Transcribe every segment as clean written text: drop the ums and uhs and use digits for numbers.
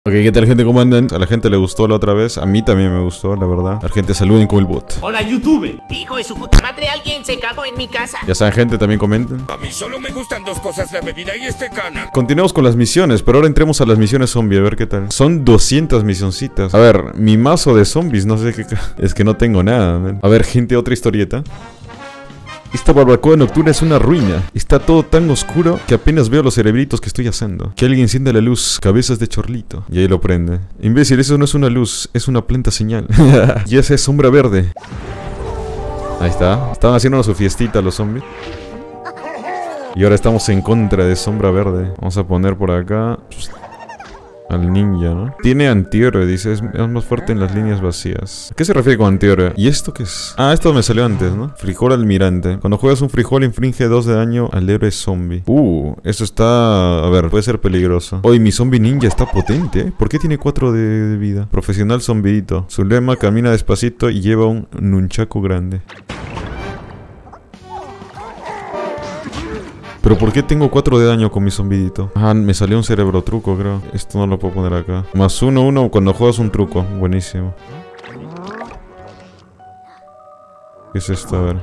Ok, ¿qué tal, gente? ¿Cómo andan? A la gente le gustó la otra vez. A mí también me gustó, la verdad. La gente, saluden con el bot. Hola, YouTube. Hijo de su puta madre, alguien se cagó en mi casa. Ya saben, gente, también comenten. A mí solo me gustan dos cosas, la bebida y este canal. Continuamos con las misiones, pero ahora entremos a las misiones zombie, a ver qué tal. Son 200 misioncitas. A ver, mi mazo de zombies, no sé qué... Es que no tengo nada, man. A ver, gente, otra historieta. Esta barbacoa nocturna es una ruina. Está todo tan oscuro que apenas veo los cerebritos que estoy haciendo. Que alguien encienda la luz, cabezas de chorlito. Y ahí lo prende. Imbécil, eso no es una luz, es una planta señal. Y esa es sombra verde. Ahí está. Estaban haciendo su fiestita los zombies. Y ahora estamos en contra de sombra verde. Vamos a poner por acá al ninja, ¿no? Tiene antihéroe, dice, es más fuerte en las líneas vacías. ¿A qué se refiere con antihéroe? ¿Y esto qué es? Ah, esto me salió antes, ¿no? Frijol almirante. Cuando juegas un frijol inflige 2 de daño al héroe zombie. Eso está... A ver, puede ser peligroso. Hoy mi zombie ninja está potente, ¿eh? ¿Por qué tiene 4 de vida? Profesional zombieito. Su lema, camina despacito y lleva un nunchaku grande. ¿Pero por qué tengo 4 de daño con mi zombidito? Ah, me salió un cerebro truco, creo. Esto no lo puedo poner acá. Más 1-1 cuando juegas un truco. Buenísimo. ¿Qué es esto? A ver.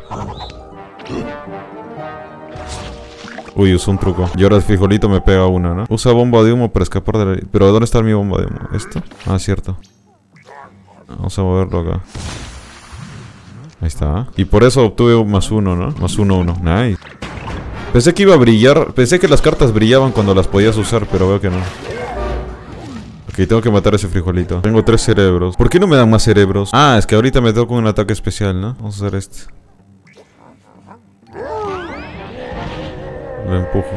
Uy, usó un truco. Y ahora el frijolito me pega una, ¿no? Usa bomba de humo para escapar de la... Pero ¿dónde está mi bomba de humo? ¿Esto? Ah, cierto. Vamos a moverlo acá. Ahí está. Y por eso obtuve más 1, ¿no? Más 1-1. Nice. Pensé que iba a brillar, pensé que las cartas brillaban cuando las podías usar, pero veo que no. Ok, tengo que matar a ese frijolito. Tengo 3 cerebros. ¿Por qué no me dan más cerebros? Ah, es que ahorita me toca un ataque especial, ¿no? Vamos a hacer este. Lo empujo.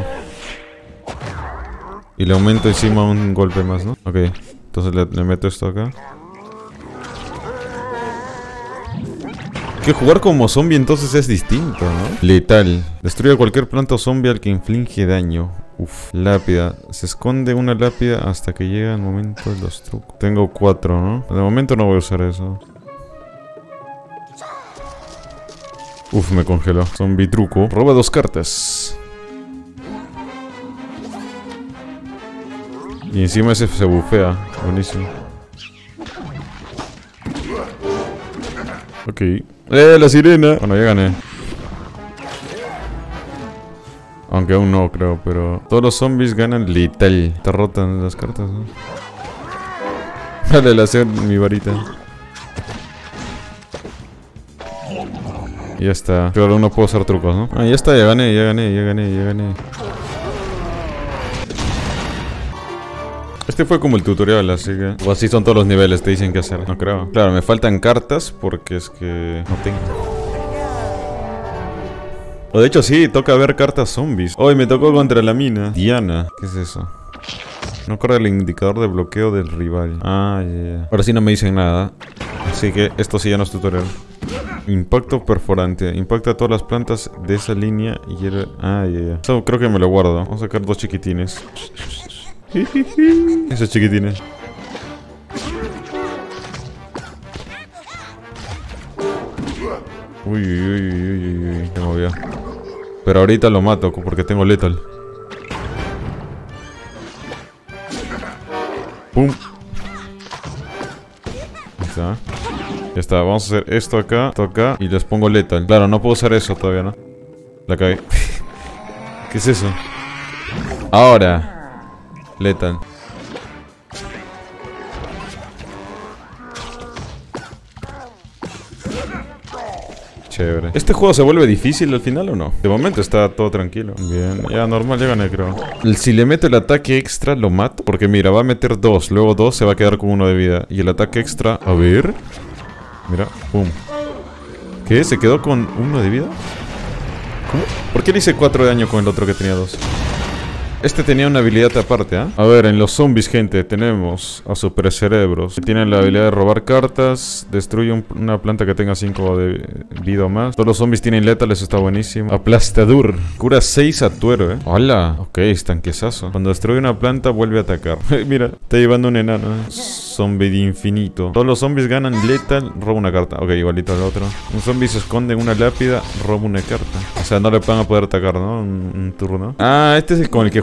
Y le aumento encima un golpe más, ¿no? Ok, entonces le meto esto acá. Que jugar como zombie entonces es distinto, ¿no? Letal. Destruye cualquier planta o zombie al que inflige daño. Uf. Lápida. Se esconde una lápida hasta que llega el momento de los trucos. Tengo 4, ¿no? De momento no voy a usar eso. Uf, me congeló. Zombie truco. Roba 2 cartas. Y encima ese se bufea. Buenísimo. Ok. La sirena. Bueno, ya gané. Aunque aún no, creo, pero... Todos los zombies ganan letal. Está rotan las cartas, ¿no? Dale, le hacer mi varita. Y ya está. Pero aún no puedo hacer trucos, ¿no? Ah, ya está, ya gané. Este fue como el tutorial, así que... O así son todos los niveles, te dicen qué hacer. No creo. Claro, me faltan cartas porque es que... No tengo. O de hecho sí, toca ver cartas zombies. Hoy me tocó contra la mina. Diana. ¿Qué es eso? No corre el indicador de bloqueo del rival. Ah, ya. Ahora sí no me dicen nada. Así que esto sí ya no es tutorial. Impacto perforante. Impacta a todas las plantas de esa línea y... Ah, ya. Eso creo que me lo guardo. Vamos a sacar 2 chiquitines. Esos chiquitines. Uy, se movió. Pero ahorita lo mato porque tengo lethal. Pum. Ahí está. Ya está, vamos a hacer esto acá y les pongo lethal. Claro, no puedo usar eso todavía, ¿no? La cagué. ¿Qué es eso? Ahora lethal. Chévere. ¿Este juego se vuelve difícil al final o no? De momento está todo tranquilo. Bien, ya normal, ya gané, creo. Si le meto el ataque extra, ¿lo mato? Porque mira, va a meter 2, luego 2 se va a quedar con 1 de vida. Y el ataque extra, a ver. Mira, pum. ¿Qué? ¿Se quedó con 1 de vida? ¿Cómo? ¿Por qué le hice 4 de daño con el otro que tenía 2? Este tenía una habilidad aparte, ¿ah? A ver, en los zombies, gente, tenemos a super cerebros. Que tienen la habilidad de robar cartas. Destruye una planta que tenga 5 de vida o más. Todos los zombies tienen lethal, eso está buenísimo. Aplastadur. Cura 6 a tu héroe, ¿eh? Hola. Ok, estanquezazo. Cuando destruye una planta, vuelve a atacar. Mira, está llevando un enano, ¿eh? Zombie de infinito. Todos los zombies ganan lethal, roba una carta. Ok, igualito al otro. Un zombie se esconde en una lápida, roba una carta. O sea, no le van a poder atacar, ¿no? Un turno. Ah, este es con el que juega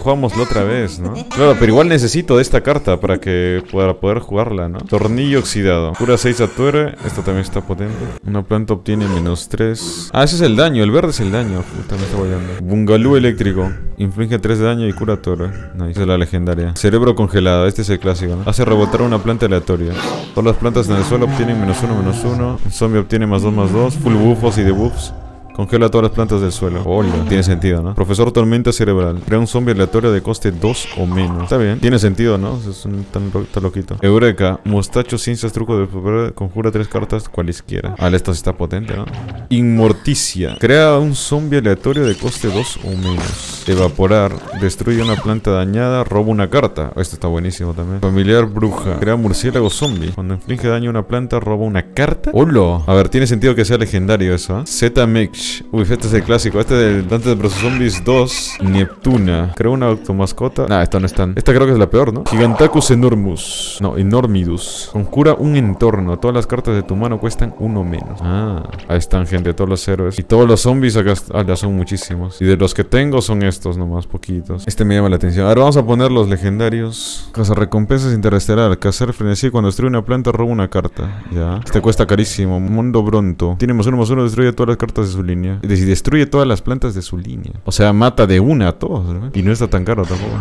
jugamos la otra vez, ¿no? Claro, pero igual necesito de esta carta para poder jugarla, ¿no? Tornillo oxidado. Cura 6 a Tuere. Esto también está potente. Una planta obtiene -3. Ah, ese es el daño. El verde es el daño. Puta, me está guayando. Bungalú eléctrico. Inflige 3 de daño y cura Tuere. Nice. Esa es la legendaria. Cerebro congelado. Este es el clásico, ¿no? Hace rebotar una planta aleatoria. Todas las plantas en el suelo obtienen -1/-1. El zombie obtiene +2/+2. Full buffos y debuffs. Congela todas las plantas del suelo. Hola. Tiene sentido, ¿no? Profesor Tormenta Cerebral. Crea un zombie aleatorio de coste 2 o menos. Está bien. Tiene sentido, ¿no? Es un tan loquito. Eureka. Mostacho, ciencias, truco de poder. Conjura 3 cartas cualesquiera. Ah, esto sí está potente, ¿no? Inmorticia. Crea un zombie aleatorio de coste 2 o menos. Evaporar. Destruye una planta dañada. Roba una carta. Esto está buenísimo también. Familiar bruja. Crea murciélago zombie. Cuando inflige daño a una planta, roba una carta. ¡Hola! A ver, tiene sentido que sea legendario eso, ¿eh? Z-Mech. Uy, este es el clásico. Este del Dante de Bros. Zombies 2. Neptuna. Creo una automascota. Nah, esta no es tan. Esta creo que es la peor, ¿no? Gigantacus Enormus. No, Enormidus. Conjura un entorno. Todas las cartas de tu mano cuestan 1 menos. Ah, ahí están, gente. Todos los héroes. Y todos los zombies acá. Ah, ya son muchísimos. Y de los que tengo son estos nomás, poquitos. Este me llama la atención. Ahora vamos a poner los legendarios. Caza recompensas interestelar. Cazar frenesí. Cuando destruye una planta, roba una carta. Ya. Este cuesta carísimo. Mundo Bronto. Tiene +1/+1. Destruye todas las cartas de su línea. Y destruye todas las plantas de su línea. O sea, mata de una a todos, ¿verdad? Y no está tan caro tampoco.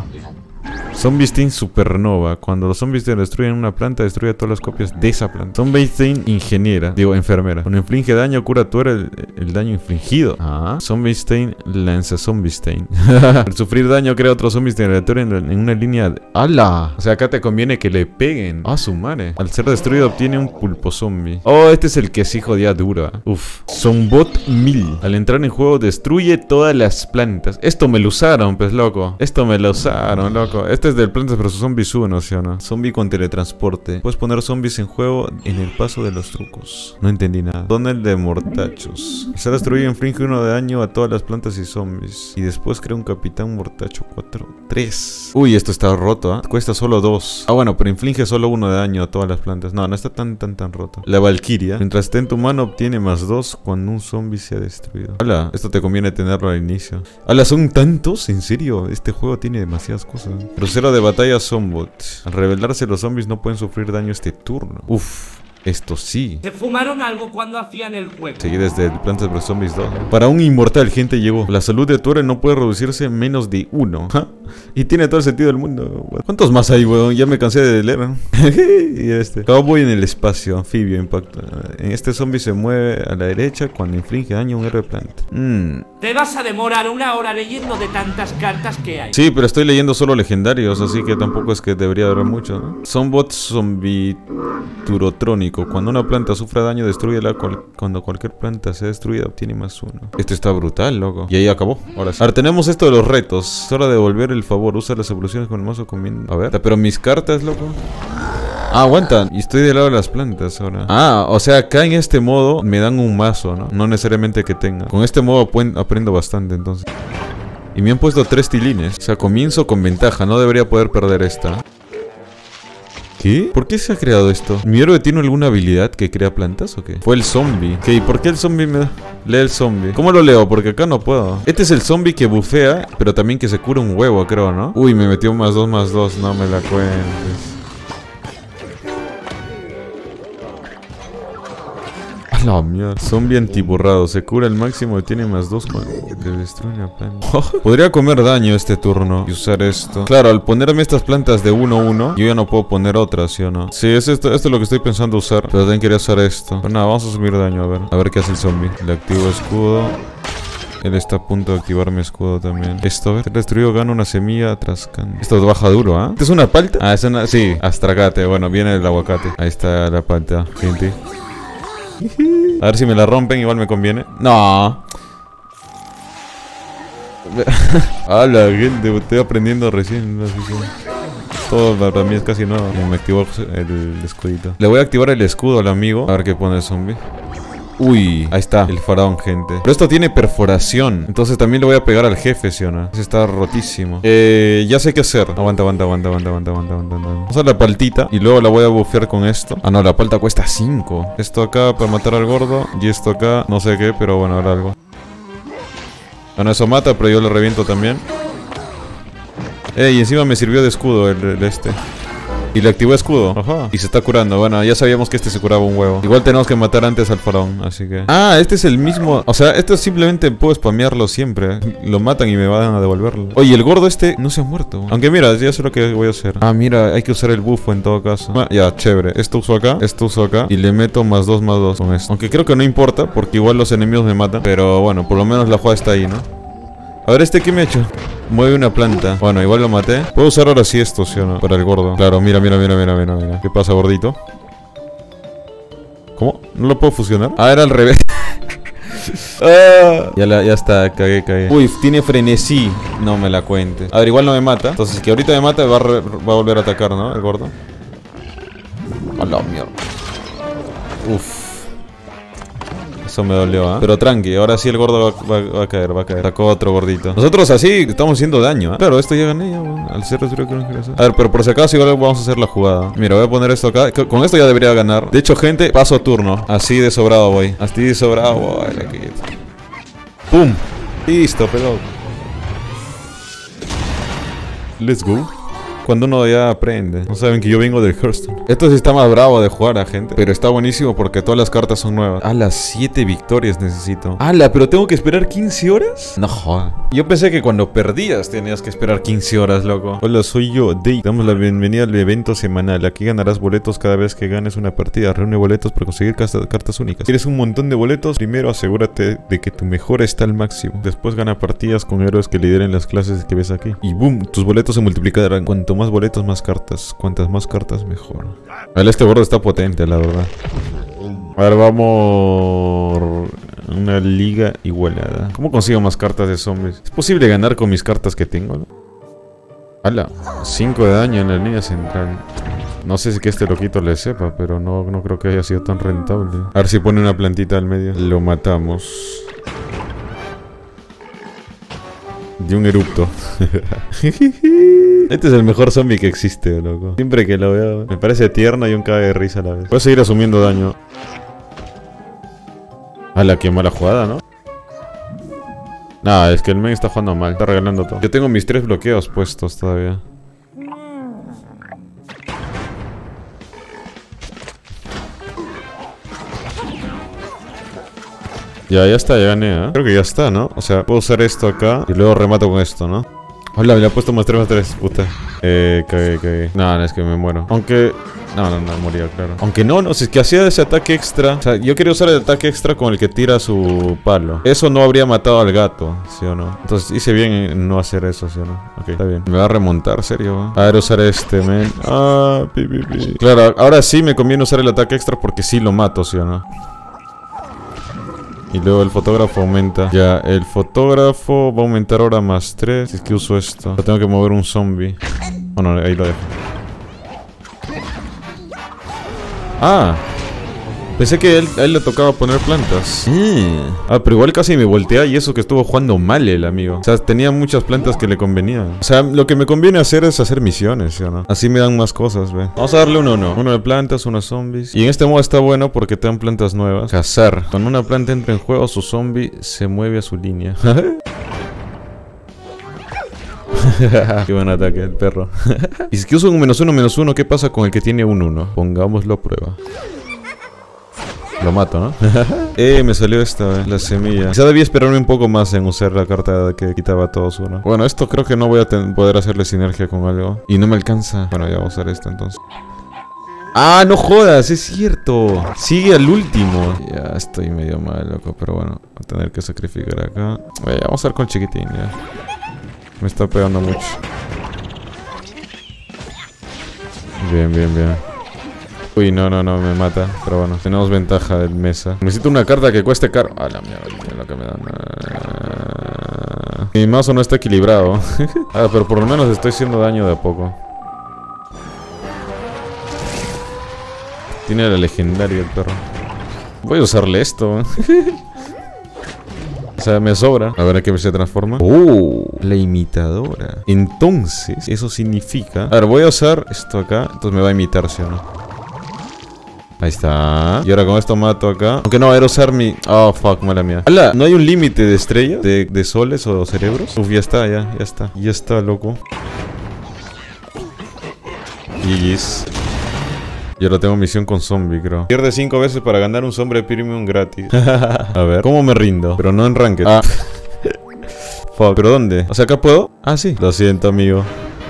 Zombie Supernova. Cuando los zombies destruyen una planta, destruye todas las copias de esa planta. Zombie ingeniera. Digo, enfermera. Cuando inflige daño, cura tú el daño infligido. Ah. Zombie lanza Zombie Al sufrir daño, crea otro zombie aleatorio en una línea. ¡Hala! O sea, acá te conviene que le peguen. ¡Ah, su madre! Al ser destruido, obtiene un pulpo zombie. Oh, este es el que sí jodía dura. Uf. Zombot 1000. Al entrar en juego, destruye todas las plantas. Esto me lo usaron, pues, loco. Esto me lo usaron, loco. Este es del Plantas vs Zombies 1, ¿sí o no? Zombie con teletransporte. Puedes poner zombies en juego en el paso de los trucos. No entendí nada. Túnel de mortachos. Se destruye y inflige 1 de daño a todas las plantas y zombies. Y después crea un capitán mortacho 4-3. Uy, esto está roto, ¿ah? Cuesta solo 2. Ah, bueno, pero inflige solo 1 de daño a todas las plantas. No, no está tan roto. La Valkyria. Mientras esté en tu mano, obtiene +2 cuando un zombie sea destruido. Hola, esto te conviene tenerlo al inicio. Hola, ¿son tantos? ¿En serio? Este juego tiene demasiadas cosas. Crucero de batalla Zombot. Al revelarse, los zombies no pueden sufrir daño este turno. Uf. Esto sí. Se fumaron algo cuando hacían el juego. Seguí desde el Plantas vs Zombies 2. Para un inmortal, gente, llegó. La salud de Tuere no puede reducirse menos de 1. ¿Ja? Y tiene todo el sentido del mundo. ¿Cuántos más hay, weón? Ya me cansé de leer. Y este. Cowboy en el espacio. Anfibio, impacto. En este zombie se mueve a la derecha cuando inflige daño a un héroe planta. Te vas a demorar 1 hora leyendo de tantas cartas que hay. Sí, pero estoy leyendo solo legendarios, así que tampoco es que debería durar mucho, ¿no? Zombot Zombiturotrónico. Cuando una planta sufra daño, destrúyela. Cuando cualquier planta sea destruida, obtiene +1. Esto está brutal, loco. Y ahí acabó. Ahora sí. Ahora tenemos esto de los retos. Es hora de devolver el favor. Usa las evoluciones con el mazo combinado. A ver. Pero mis cartas, loco. Ah, aguanta. Y estoy del lado de las plantas ahora. Ah, o sea, acá en este modo me dan un mazo, ¿no? No necesariamente que tenga. Con este modo aprendo bastante, entonces. Y me han puesto 3 tilines. O sea, comienzo con ventaja. No debería poder perder esta. ¿Qué? ¿Por qué se ha creado esto? ¿Mi héroe tiene alguna habilidad que crea plantas o qué? Fue el zombie. ¿Qué? ¿Y por qué el zombie me da? Lee el zombie. ¿Cómo lo leo? Porque acá no puedo. Este es el zombie que bufea, pero también que se cura un huevo, creo, ¿no? Uy, me metió +2/+2. No me la cuentes. A la mierda. Zombie antiborrado. Se cura el máximo y tiene +2 cuando destruye una planta. Podría comer daño este turno y usar esto. Claro, al ponerme estas plantas de 1-1, yo ya no puedo poner otras, ¿sí o no? Sí, esto es lo que estoy pensando usar. Pero también quería usar esto. Pero nada, vamos a subir daño, a ver qué hace el zombie. Le activo escudo. Él está a punto de activar mi escudo también. Esto, a ver. Destruido, gana una semilla atrascando. Esto baja duro, ¿ah? ¿Esto es una palta? Ah, es una... Sí, astracate. Bueno, viene el aguacate. Ahí está la palta, gente. A ver si me la rompen, igual me conviene. No. Hola, gente, estoy aprendiendo recién. Todo para mí es casi nuevo. Me activó el escudito. Le voy a activar el escudo al amigo. A ver qué pone el zombie. Uy, ahí está, el faraón, gente. Pero esto tiene perforación. Entonces también le voy a pegar al jefe, ¿sí o no? Ese está rotísimo. Ya sé qué hacer. Aguanta. Vamos a la paltita y luego la voy a bufear con esto. Ah, no, la palta cuesta 5. Esto acá para matar al gordo. Y esto acá, no sé qué, pero bueno, ahora algo. Bueno, eso mata, pero yo lo reviento también. Y encima me sirvió de escudo el este. Y le activó escudo. Ajá. Y se está curando. Bueno, ya sabíamos que este se curaba un huevo. Igual tenemos que matar antes al faraón, así que... Ah, este es el mismo... O sea, esto simplemente puedo spamearlo siempre. Lo matan y me van a devolverlo. Oye, el gordo este no se ha muerto. Aunque mira, ya sé lo que voy a hacer. Ah, mira, hay que usar el bufo en todo caso. Ah, ya, chévere. Esto uso acá, esto uso acá. Y le meto +2/+2 con esto. Aunque creo que no importa, porque igual los enemigos me matan. Pero bueno, por lo menos la jugada está ahí, ¿no? A ver, ¿este qué me ha hecho? Mueve una planta. Bueno, igual lo maté. Puedo usar ahora sí esto, ¿sí o no? Para el gordo. Claro, mira. ¿Qué pasa, gordito? ¿Cómo? ¿No lo puedo fusionar? Ah, era al revés. Ya está, cagué. Uy, tiene frenesí. No me la cuente. A ver, igual no me mata. Entonces, que ahorita me mata, va a volver a atacar, ¿no? El gordo. A la mierda. Uf. Eso me dolió, ¿eh? Pero tranqui, ahora sí el gordo va a caer. Sacó otro gordito. Nosotros así estamos haciendo daño, ¿eh? Claro, esto ya gané ya, bueno. Al cerro creo que no quiero hacer. A ver, pero por si acaso igual vamos a hacer la jugada. Mira, voy a poner esto acá. Con esto ya debería ganar. De hecho, gente, paso turno. Así de sobrado voy. Así de sobrado voy. ¡Pum! Listo, pelota. Let's go. Cuando uno ya aprende. No saben que yo vengo del Hearthstone. Esto sí está más bravo de jugar a gente. Pero está buenísimo porque todas las cartas son nuevas. A las 7 victorias necesito. ¡Hala! ¿Pero tengo que esperar 15 horas? No joda. Yo pensé que cuando perdías tenías que esperar 15 horas, loco. Hola, soy yo, Dave. Damos la bienvenida al evento semanal. Aquí ganarás boletos cada vez que ganes una partida. Reúne boletos para conseguir cartas únicas. ¿Quieres un montón de boletos? Primero asegúrate de que tu mejora está al máximo. Después gana partidas con héroes que lideren las clases que ves aquí. Y boom, tus boletos se multiplicarán. Cuanto más boletos, más cartas. Cuantas más cartas, mejor. Vale, este gordo está potente, la verdad. A ver, vamos... Una liga igualada. ¿Cómo consigo más cartas de zombies? ¿Es posible ganar con mis cartas que tengo, no? ¡Hala! 5 de daño en la línea central. No sé si que este loquito le sepa, pero no creo que haya sido tan rentable. A ver si pone una plantita al medio. Lo matamos. De un erupto. Este es el mejor zombie que existe, loco. Siempre que lo veo, me parece tierno y un cague de risa a la vez. Puedo seguir asumiendo daño. ¡Hala, qué mala jugada, ¿no? Nah, es que el men está jugando mal. Está regalando todo. Yo tengo mis 3 bloqueos puestos todavía. Ya está, ya gané, ¿eh? Creo que ya está, ¿no? O sea, puedo usar esto acá y luego remato con esto, ¿no? Hola, me le ha puesto +3/+3, puta. Cagué. No, es que me muero. Aunque... No, moría, claro. Aunque no, si es que hacía ese ataque extra. O sea, yo quería usar el ataque extra con el que tira su palo. Eso no habría matado al gato, ¿sí o no? Entonces hice bien en no hacer eso, ¿sí o no? Ok, está bien. Me va a remontar, ¿serio? A ver, usar este, men. Claro, ahora sí me conviene usar el ataque extra porque sí lo mato, ¿sí o no? Y luego el fotógrafo aumenta. Ya, el fotógrafo va a aumentar ahora +3. Si es que uso esto. Yo tengo que mover un zombie. Oh, no, ahí lo dejo. Ah, pensé que a él le tocaba poner plantas. Ah, pero igual casi me voltea y eso que estuvo jugando mal el amigo. O sea, tenía muchas plantas que le convenían. O sea, lo que me conviene hacer es hacer misiones, ¿sí o no? Así me dan más cosas, ve. Vamos a darle uno de plantas, uno de zombies. Y en este modo está bueno porque te dan plantas nuevas. Cazar. Cuando una planta entra en juego, su zombie se mueve a su línea. Qué buen ataque el perro. Y si que uso un -1/-1, ¿qué pasa con el que tiene un 1? Pongámoslo a prueba. Lo mato, ¿no? Me salió esta, la semilla. Quizá debía esperarme un poco más en usar la carta que quitaba a todos uno. Bueno, esto creo que no voy a poder hacerle sinergia con algo. Y no me alcanza. Bueno, ya voy a usar esta entonces. ¡Ah, no jodas! ¡Es cierto! Sigue al último. Ya estoy medio mal, loco. Pero bueno, voy a tener que sacrificar acá. Vamos a ver con chiquitín, ya. Me está pegando mucho. Bien. Uy, no, me mata. Pero bueno, tenemos ventaja del mesa. Necesito una carta que cueste caro. Ah, la mierda, lo que me dan. Mi mazo no está equilibrado. Pero por lo menos estoy haciendo daño de a poco. Tiene la legendaria el perro. Voy a usarle esto. O sea, me sobra. A ver a qué se transforma. La imitadora. Entonces, eso significa... A ver, voy a usar esto acá. Entonces me va a imitar, ¿sí o no? Ahí está. Y ahora con esto mato acá. Aunque no, era usar mi... Oh, fuck, mala mía. ¡Hala! ¿No hay un límite de estrellas? ¿De soles o cerebros? Uf, ya está, ya está. Ya está, loco. GG's. Yo ahora tengo misión con zombie, creo. Pierde 5 veces para ganar un zombie premium gratis. A ver, ¿cómo me rindo? Pero no en ranked. Ah. Fuck, ¿pero dónde? O sea, ¿acá puedo? Ah, sí. Lo siento, amigo.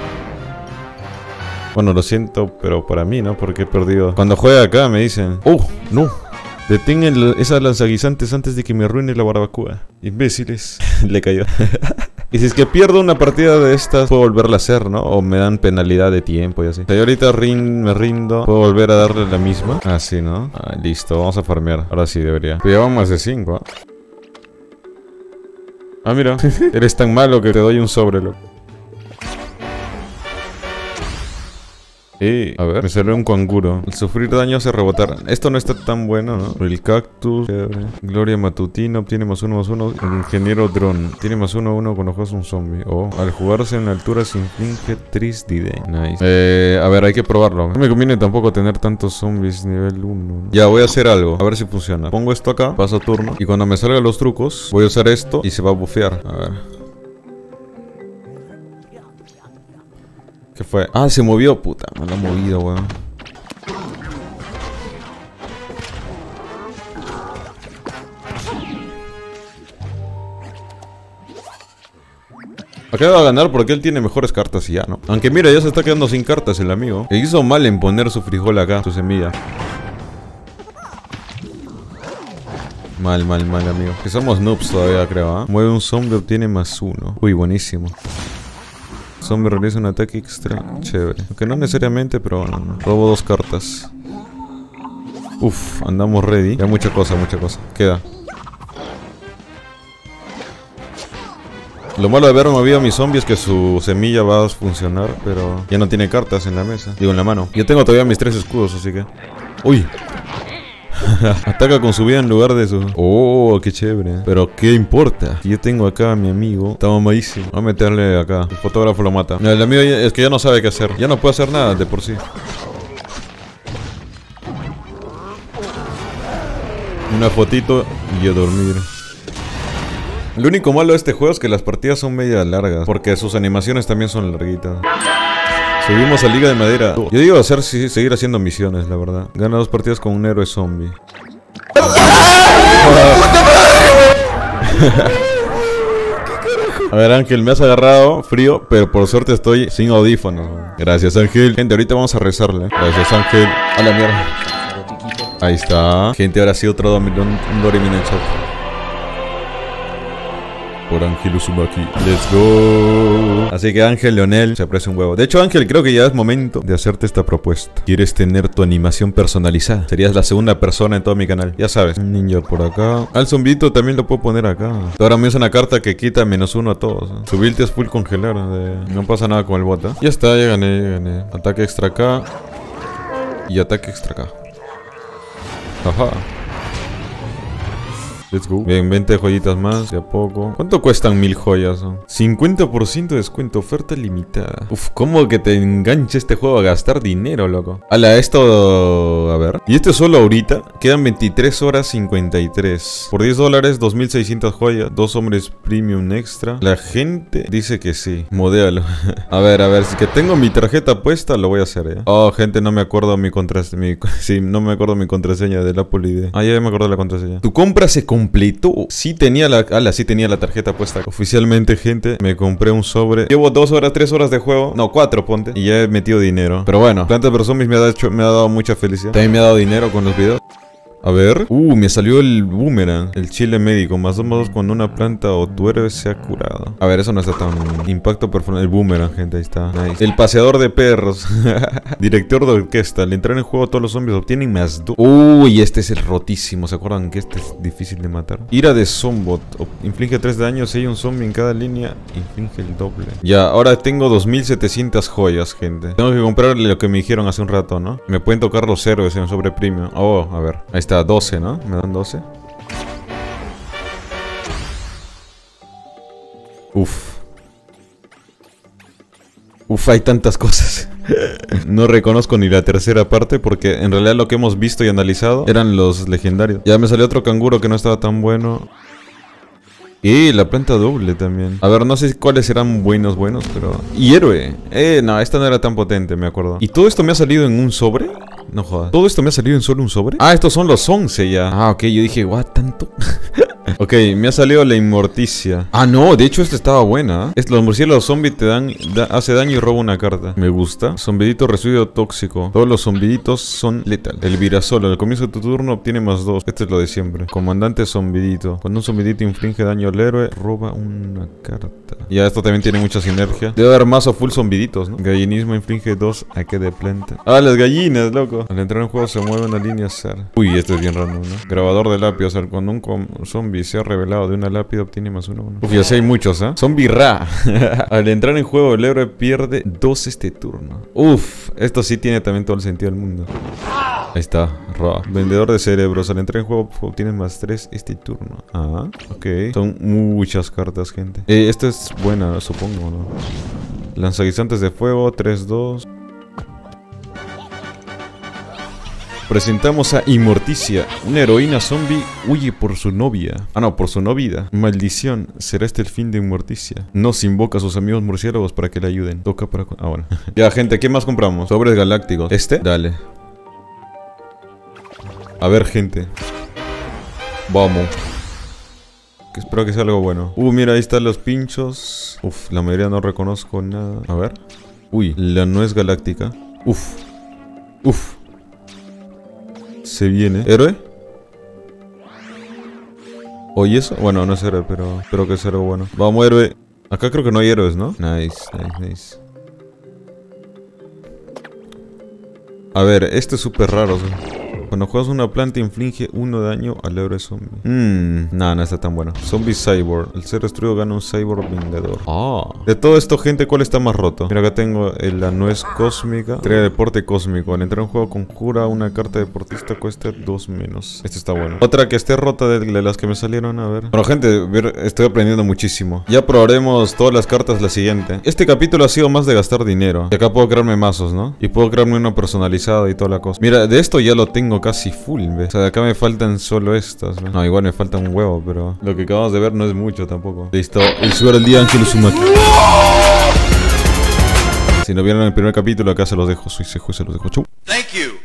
Bueno, lo siento, pero para mí, ¿no? Porque he perdido. Cuando juegue acá me dicen... ¡Oh! ¡No! Detengan esas lanzaguisantes antes de que me arruine la barbacoa. Imbéciles. Le cayó. Y si es que pierdo una partida de estas, puedo volverla a hacer, ¿no? O me dan penalidad de tiempo y así. O sea, yo ahorita me rindo. ¿Puedo volver a darle la misma? Ah, sí, ¿no? Ah, listo, vamos a farmear. Ahora sí debería. Pero llevamos más de 5, ¿eh? Ah, mira. Eres tan malo que te doy un sobre, loco. A ver, me salió un canguro. Al sufrir daño hace rebotar. Esto no está tan bueno, ¿no? El cactus. Gloria matutina obtiene +1/+1. El ingeniero drone tiene +1/1 cuando juegas un zombie. Al jugarse en altura se inflige tristide. Nice. A ver, hay que probarlo. No me conviene tampoco tener tantos zombies nivel 1. Ya, voy a hacer algo. A ver si funciona. Pongo esto acá, paso turno. Y cuando me salgan los trucos, voy a usar esto y se va a bufear. A ver. ¿Qué fue? Ah, se movió, puta. Me lo ha movido, weón. Acá va a ganar porque él tiene mejores cartas y ya, ¿no? Aunque mira, ya se está quedando sin cartas el amigo. E hizo mal en poner su frijol acá, su semilla. Mal, amigo. Que somos noobs todavía, creo, ¿eh? Mueve un zombie, obtiene +1. Uy, buenísimo. Zombie realiza un ataque extra. Chévere. Aunque no necesariamente, pero bueno, no. Robo 2 cartas. Uf, andamos ready. Ya mucha cosa. Queda. Lo malo de haber movido a mis zombies es que su semilla va a funcionar, pero ya no tiene cartas en la mesa. Digo, en la mano. Yo tengo todavía mis 3 escudos, así que... ¡Uy! Ataca con su vida en lugar de su... Oh, qué chévere. Pero qué importa. Yo tengo acá a mi amigo. Está mamadísimo. Voy a meterle acá. El fotógrafo lo mata. El amigo es que ya no sabe qué hacer. Ya no puede hacer nada de por sí. Una fotito y a dormir. Lo único malo de este juego es que las partidas son media largas, porque sus animaciones también son larguitas. Subimos a Liga de Madera. Yo digo seguir haciendo misiones, la verdad. Gana 2 partidas con un héroe zombie. A ver, Ángel, me has agarrado frío, pero por suerte estoy sin audífonos. Gracias, Ángel. Gente, ahorita vamos a rezarle. Gracias, Ángel. A la mierda. Ahí está. Gente, ahora sí otro Doremi en el chat. Por Ángel Uzumaki. Let's go. Así que Ángel Leonel se aprecia un huevo. De hecho, Ángel, creo que ya es momento de hacerte esta propuesta. ¿Quieres tener tu animación personalizada? Serías la segunda persona en todo mi canal. Ya sabes. Un ninja por acá. Al zombito también lo puedo poner acá. Ahora me usa una carta que quita -1 a todos. Su build es full congelar. No pasa nada con el bot. Ya está, ya gané. Ataque extra acá. Y ataque extra acá. Ajá. Let's go. Bien, 20 joyitas más, de a poco. ¿Cuánto cuestan 1000 joyas? 50% de descuento, oferta limitada. Uf, ¿cómo que te engancha este juego a gastar dinero, loco? Ala, esto... A ver. Y esto es solo ahorita. Quedan 23 horas 53. Por $10, 2600 joyas. 2 hombres premium extra. La gente dice que sí. Modéalo. A ver, si que tengo mi tarjeta puesta, lo voy a hacer, ¿eh? Oh, gente, no me acuerdo mi contraseña. Sí, no me acuerdo mi contraseña del Apple ID. Ah, ya me acuerdo de la contraseña. Tu compra se completó. Sí tenía la tarjeta puesta. Oficialmente, gente, me compré un sobre. Llevo 2 horas, 3 horas de juego. No, 4, ponte. Y ya he metido dinero. Pero bueno, Plantas vs Zombies me ha dado mucha felicidad. También me ha dado dinero con los videos. A ver. Me salió el boomerang. El chile médico. +2/+2 cuando una planta o tu héroe se ha curado. A ver, eso no está tan... Impacto performance. El boomerang, gente, ahí está. Nice. El paseador de perros. Director de orquesta. Al entrar en juego todos los zombies obtienen +2. Y este es el rotísimo. ¿Se acuerdan que este es difícil de matar? Ira de Zombot. Inflige 3 daños. Si hay un zombie en cada línea, inflige el doble. Ya, ahora tengo 2700 joyas, gente. Tengo que comprarle lo que me dijeron hace un rato, ¿no? Me pueden tocar los héroes en sobre premium. Oh, a ver. Ahí está. 12, ¿no? ¿Me dan 12? Uf, hay tantas cosas. No reconozco ni la tercera parte porque en realidad lo que hemos visto y analizado eran los legendarios. Ya me salió otro canguro que no estaba tan bueno. La planta doble también. A ver, no sé cuáles serán buenos, pero... Y héroe. No, esta no era tan potente, me acuerdo. ¿Y todo esto me ha salido en un sobre? No jodas. ¿Todo esto me ha salido en solo un sobre? Ah, estos son los 11 ya. Ah, ok, yo dije, ¿what? ¿Tanto? Ok, me ha salido la inmorticia. Ah, no, de hecho esta estaba buena. Los murciélagos zombies te dan... hace daño y roba una carta. Me gusta. Zombidito residuo tóxico. Todos los zombiditos son letal. El virasol, al comienzo de tu turno obtiene +2. Este es lo de siempre. Comandante zombidito. Cuando un zombidito inflige daño al héroe, roba una carta. Ya, esto también tiene mucha sinergia. Debe haber más o full zombiditos, ¿no? Gallinismo inflige 2 a que de planta. Ah, las gallinas, loco. Al entrar en juego se mueve una línea azar. Uy, este es bien random, ¿no? Grabador de lápiz. O sea, cuando un zombie se ha revelado de una lápida obtiene +1. Uf, ya sé, hay muchos, ¿eh? Zombie Ra. Al entrar en juego el héroe pierde 2 este turno. Uf, esto sí tiene también todo el sentido del mundo. Ahí está, Ra. Vendedor de cerebros. Al entrar en juego obtienes +3 este turno. Ah, ok. Son muchas cartas, gente. Esta es buena, supongo, ¿no? Lanzaguisantes de fuego, 3-2. Presentamos a Inmorticia, una heroína zombie huye por su novia. Ah, no, por su novia. Maldición, ¿será este el fin de Inmorticia? Nos invoca a sus amigos murciélagos para que le ayuden. Toca para... Ah, bueno. Ya, gente, ¿qué más compramos? Sobres galácticos. ¿Este? Dale. A ver, gente. Vamos. Espero que sea algo bueno. Mira, ahí están los pinchos. Uf, la mayoría no reconozco nada. A ver. Uy, la nuez galáctica. Uf. Se viene. ¿Héroe? ¿Oye eso? Bueno, no es héroe, pero espero que sea algo bueno. Vamos, héroe. Acá creo que no hay héroes, ¿no? Nice. A ver, este es súper raro, ¿sí? Cuando juegas una planta inflige 1 daño al héroe zombie. No está tan bueno. Zombie Cyborg. El ser destruido gana un Cyborg vengador. De todo esto, gente, ¿cuál está más roto? Mira, acá tengo la nuez cósmica. Entrega de deporte cósmico. Al entrar en juego conjura una carta de deportista, cuesta 2-. Este está bueno. Otra que esté rota de las que me salieron, a ver. Bueno, gente, estoy aprendiendo muchísimo. Ya probaremos todas las cartas la siguiente. Este capítulo ha sido más de gastar dinero. Y acá puedo crearme mazos, ¿no? Y puedo crearme uno personalizado y toda la cosa. Mira, de esto ya lo tengo casi full, ¿ves? O sea, de acá me faltan solo estas, ¿ves? No, igual me falta un huevo, pero lo que acabamos de ver no es mucho tampoco. Listo, el sugar del día Ángel Uzumaki. Si no vieron el primer capítulo, acá se los dejo. Se los dejo. Chau.